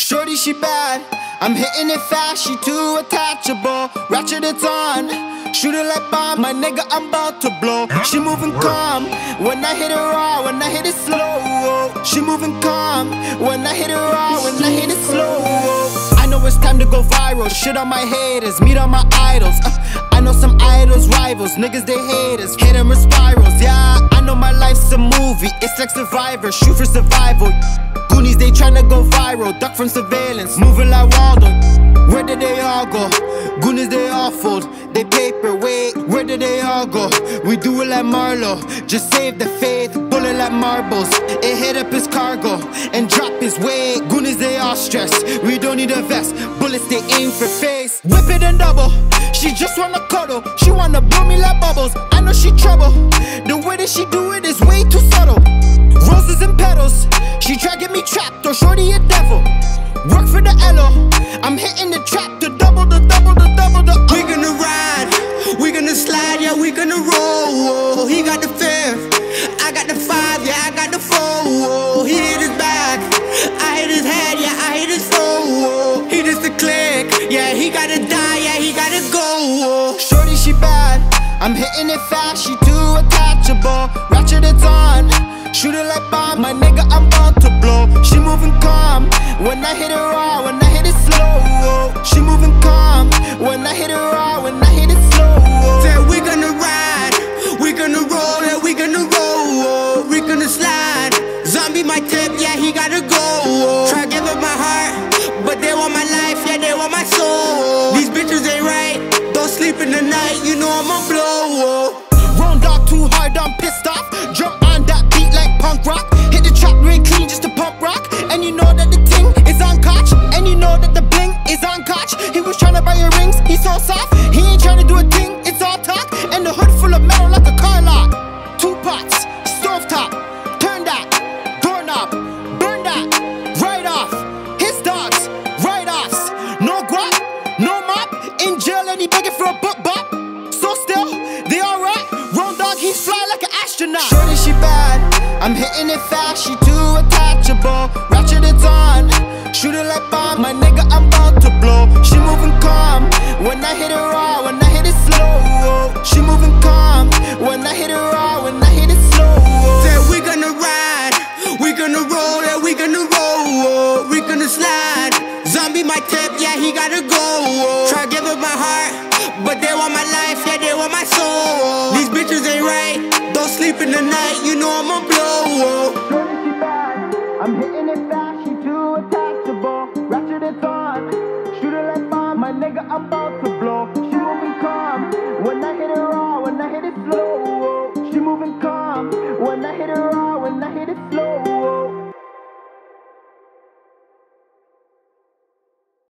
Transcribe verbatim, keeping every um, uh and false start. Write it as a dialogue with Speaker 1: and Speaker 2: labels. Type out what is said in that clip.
Speaker 1: Shorty, she bad, I'm hitting it fast, she too attachable. Ratchet, it's on, shoot it like bomb, my nigga, I'm about to blow. She moving calm, when I hit it raw, when I hit it slow. She moving calm, when I hit it raw, when I hit it slow. I know it's time to go viral, shit on my haters, meet on my idols. uh, I know some idols, rivals, niggas they haters, hit them with spirals. Yeah, I know my life's a movie, it's like Survivor, shoot for survival. Goonies, they tryna go viral, duck from surveillance, moving like Waldo. Where did they all go? Goonies, they all fold, they paper, wait, where did they all go? We do it like Marlo, just save the faith, bullet like marbles. It hit up his cargo, and drop his weight. Goonies, they all stressed, we don't need a vest, bullets, they aim for face. Whip it and double, she just wanna cuddle, she wanna blow me like bubbles, I know she trouble. The way that she do it is way too subtle. Roses and petals, she try get me trapped, or shorty a devil. Work for the L O, I'm hitting the trap, the double, the double, the double, the
Speaker 2: We gonna ride, we gonna slide, yeah, we gonna roll. He got the fifth, I got the five, yeah, I got the four. He hit his back, I hit his head, yeah, I hit his four. He just a click, yeah, he gotta die, yeah, he gotta go.
Speaker 1: Shorty, she bad, I'm hitting it fast, she too attachable. Ratchet, it's on, shoot it like bomb, my nigga, I'm about to blow. She moving calm, when I hit it raw, when I hit it slow. She moving calm, when I hit it raw, when I hit it slow.
Speaker 2: Said we gonna ride, we gonna roll, yeah, we gonna roll. We gonna slide, zombie my tip, yeah, he gotta go. Try give up my heart, but they want my life, yeah, they want my soul. These bitches ain't right, don't sleep in the night, you know I'ma blow.
Speaker 1: Round dog too hard, I'm pissed off. Jump on that beat like punk rock. Hit the trap real clean just to pump rock. And you know that the ting is on catch, and you know that the bling is on catch. He was tryna buy your rings, he's so soft. He ain't tryna do a thing, it's all talk. And the hood full of metal like a car lot. Two pots, stove top, turn that, doorknob, burn that, right off. His dogs, write-offs. No guap, no mop, in jail and he begging for a book bop. So still, they alright. Round dog, he's fly like an astronaut. Shorty, she bad, I'm hitting it fast, she too attachable. Ratchet, it's on, shoot it like bomb, my nigga, I'm about to blow. She moving calm, when I hit it raw, when I hit it slow. She moving calm, when I hit it raw, when I hit it slow.
Speaker 2: Said we gonna ride, we gonna roll, yeah, we gonna roll. We gonna slide, zombie my tip, yeah, he gotta go. Try give up my heart, but they want my life, yeah, they want my soul. These bitches ain't right, don't sleep in the night, you know I'ma blow.
Speaker 1: Shorty, she bad, I'm hitting it fast, she too attachable. Ratchet, it's on, shoot it like bomb, my nigga, I'm about